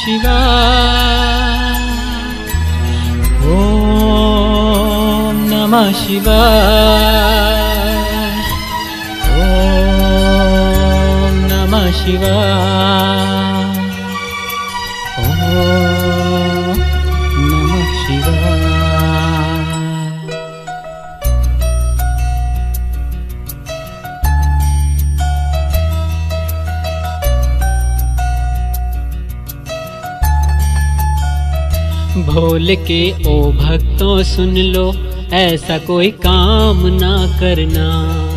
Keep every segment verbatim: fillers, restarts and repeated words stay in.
शिवाय, ओम नमः शिवाय, ओम नमः शिवाय, ओम नमः शिवाय। भोले के ओ भक्तों सुन लो, ऐसा कोई काम ना करना।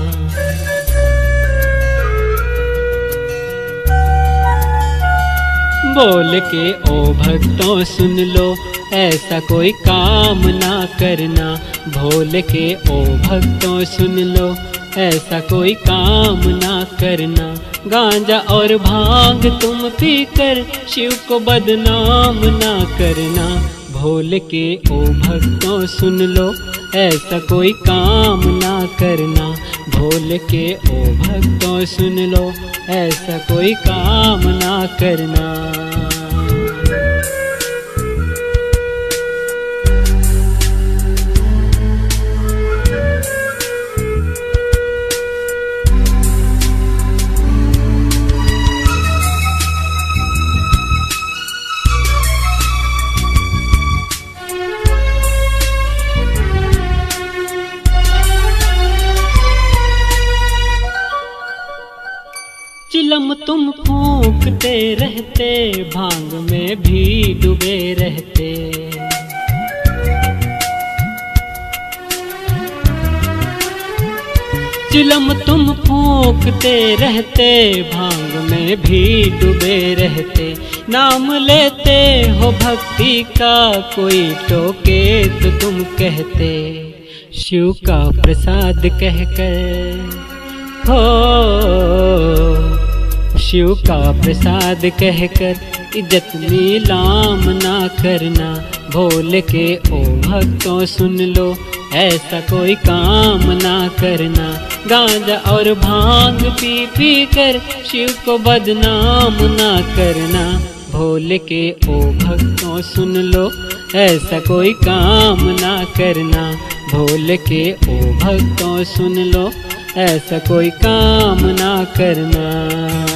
भोले के ओ भक्तों सुन लो, ऐसा कोई काम ना करना। भोले के ओ भक्तों सुन लो, ऐसा कोई काम ना करना। गांजा और भांग तुम पीकर शिव को बदनाम ना करना। भोले के ओ भक्तों सुन लो, ऐसा कोई काम ना करना। भोले के ओ भक्तों सुन लो, ऐसा कोई काम ना करना। चिलम तुम फूंकते रहते, भांग में भी डूबे रहते। चिलम तुम फूंकते रहते, भांग में भी डूबे रहते। नाम लेते हो भक्ति का, कोई टोके तो तुम कहते। शिव का प्रसाद कहकर हो, शिव का प्रसाद कहकर इज्जत नीलाम ना करना। भोले के ओ भक्तों सुन लो, ऐसा कोई काम ना करना। गांजा और भांग पी पी कर शिव को बदनाम ना करना। भोले के ओ भक्तों सुन लो, ऐसा कोई काम ना करना। भोले के ओ भक्तों सुन लो, ऐसा कोई काम ना करना।